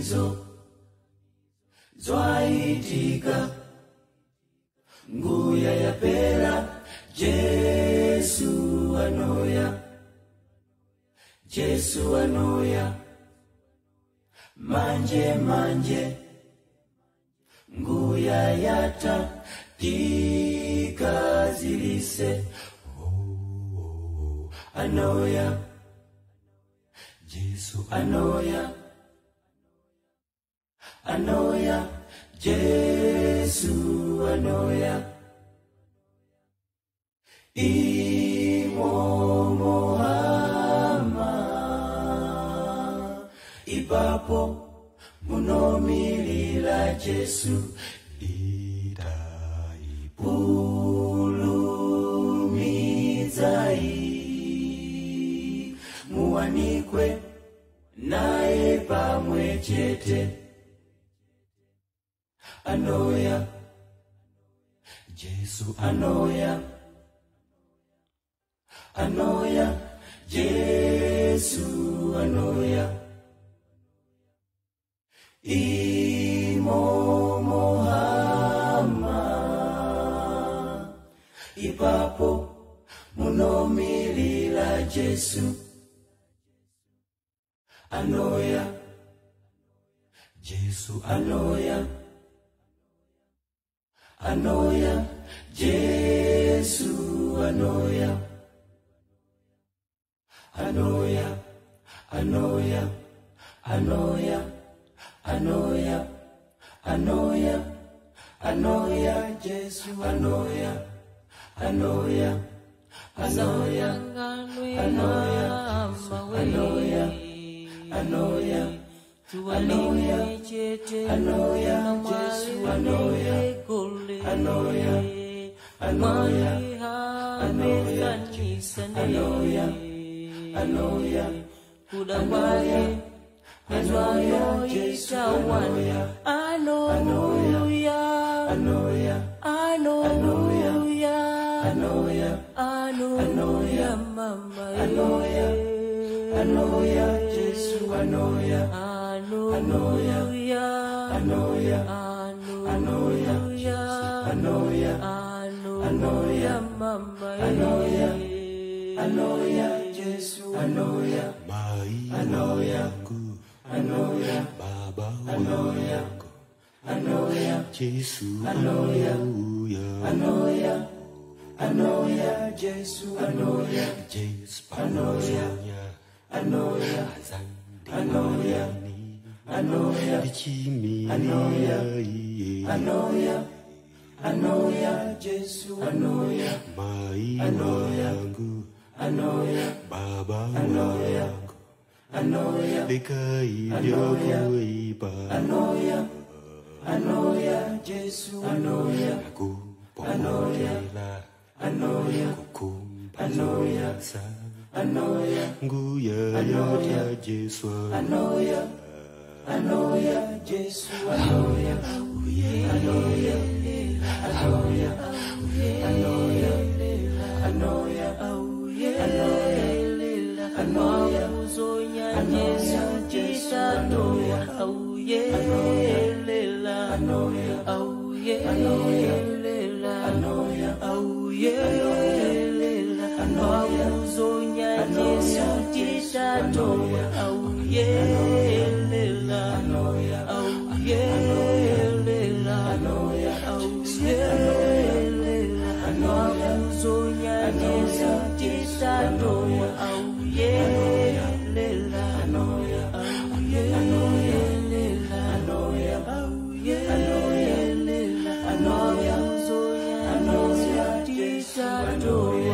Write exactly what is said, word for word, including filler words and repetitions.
mizo zwaitika nguya yapera Jesu anoya Jesu anoya manje manje nguya yata tikazilise oh, oh, oh. Anoya Jesu anoya Anoya Jesu anoya Imo mohama ipapo munomilila Jesu idai muwanikwe nae pamwe chete. Anoya Jesu anoya Anoya Jesu anoya Imo mohama ipapo munomilila Jesu. Anoya Jesu anoya Anoya Jesu anoya Anoya Anoya Anoya Anoya Anoya Anoya Jesu anoya Anoya Anoya Anoya Anoya Anoya Anoya Anoya Jesu anoya Anoya Anoya Anoya Jesu anoya Anoya Anoya Anoya Jesu anoya Anoya Anoya Anoya Anoya Anoya mama Anoya Anoya Jesu anoya Anoya Anoya Anoya Anoya Anoya mama Anoya Anoya Jesu anoya Anoya Anoya Baba Anoya Anoya Jesu anoya Anoya Anoya Jesu anoya Jesu anoya Anoya Anoya Anoya Anoya Anoya Anoya Jesu anoya Anoya Anoya Baba Anoya Anoya Anoya Anoya Anoya Jesu anoya Anoya Anoya Anoya Anoya nguya Anoya Jesu anoya Anoya Jesu anoya Anoya Anoya Anoya Anoya Anoya Anoya uzonya Jesu Jesu anoya Anoya Anoya Anoya Anoya Anoya Anoya uzonya Jesu Jesu anoya Anoya Anoya Anoya Anoya Anoya uzonya Jesu Jesu anoya Anoya Anoya Anoya Anoya Anoya Anoya uzonya Jesu Jesu anoya